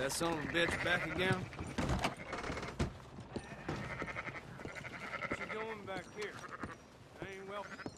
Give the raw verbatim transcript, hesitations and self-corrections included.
That son of a bitch back again? What you doing back here? I ain't welcome.